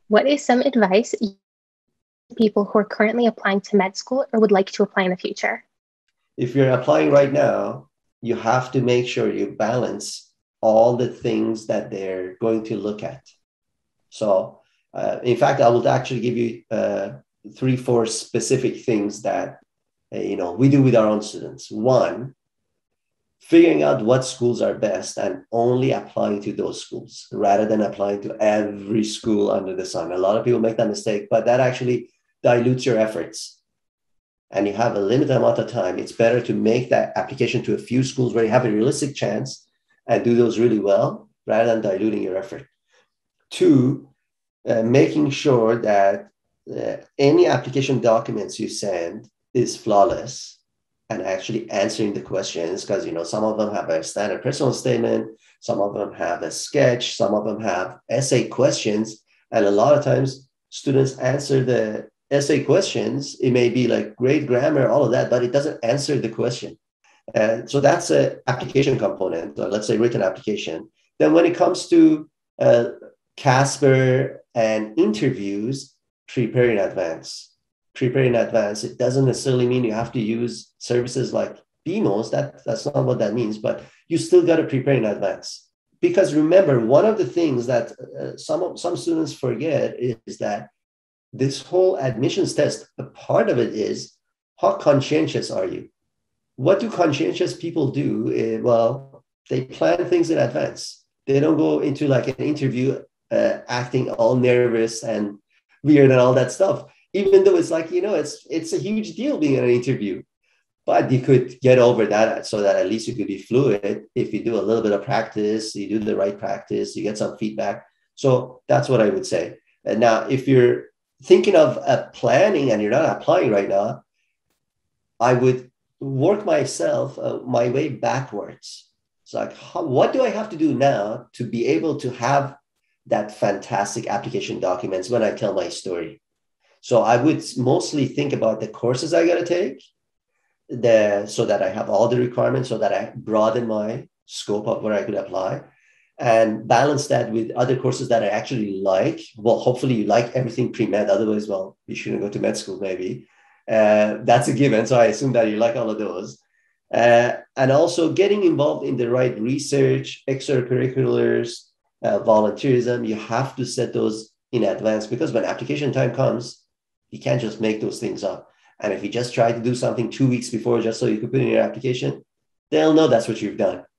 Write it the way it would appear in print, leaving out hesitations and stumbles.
What is some advice you give people who are currently applying to med school or would like to apply in the future? If you're applying right now, you have to make sure you balance all the things that they're going to look at. So, in fact, I will actually give you three, four specific things that we do with our own students. One, figuring out what schools are best and only applying to those schools rather than applying to every school under the sun. A lot of people make that mistake, but that actually dilutes your efforts. And you have a limited amount of time. It's better to make that application to a few schools where you have a realistic chance and do those really well rather than diluting your effort. Two, making sure that any application documents you send is flawless and actually answering the questions, because some of them have a standard personal statement, some of them have a sketch, some of them have essay questions, and a lot of times students answer the essay questions. It may be like great grammar, all of that, but it doesn't answer the question. And so that's an application component, let's say written application. Then when it comes to Casper and interviews, prepare in advance. Prepare in advance. It doesn't necessarily mean you have to use services like BeMos. That's not what that means, but you still got to prepare in advance. Because remember, one of the things that some students forget is that this whole admissions test, a part of it is how conscientious are you? What do conscientious people do? Well, they plan things in advance. They don't go into like an interview acting all nervous and weird and all that stuff, even though it's like, it's a huge deal being in an interview. But you could get over that so that at least you could be fluid. If you do a little bit of practice, you do the right practice, you get some feedback. So that's what I would say. And now, if you're thinking of planning and you're not applying right now, I would work my way backwards. It's like, what do I have to do now to be able to have that fantastic application documents when I tell my story? So I would mostly think about the courses I got to take, so that I have all the requirements, so that I broaden my scope of where I could apply, and balance that with other courses that I actually like. Well, hopefully you like everything pre-med. Otherwise, well, you shouldn't go to med school, maybe. That's a given. So I assume that you like all of those. And also getting involved in the right research, extracurriculars, volunteerism. You have to set those in advance, because when application time comes, you can't just make those things up. And if you just try to do something 2 weeks before just so you can put in your application, they'll know that's what you've done.